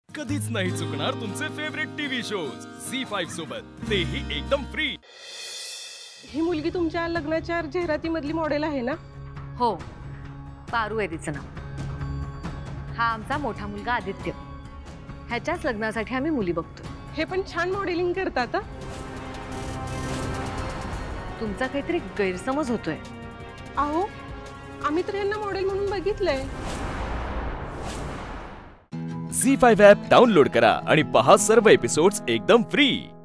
कधीच नाही चुकणार तुमचे फेवरेट टीव्ही शोज झी5 सोबत, तेही एकदम फ्री। ही मुलगी तुमच्या लग्नाच्या जाहिराती मधली मॉडेल आहे ना? हो, पारू आहे तिचं नाव। हा आमचा मोठा मुलगा आदित्य। ह्याच्याच लग्नासाठी आम्ही मुली बघतो। हे पण छान मॉडेलिंग करतात। तुमचा काहीतरी गैरसमज होतोय। अहो, आम्ही तर यांना मॉडेल म्हणून बघितलंय। झी5 ॲप डाउनलोड करा आणि पहा सर्व एपिसोड्स एकदम फ्री।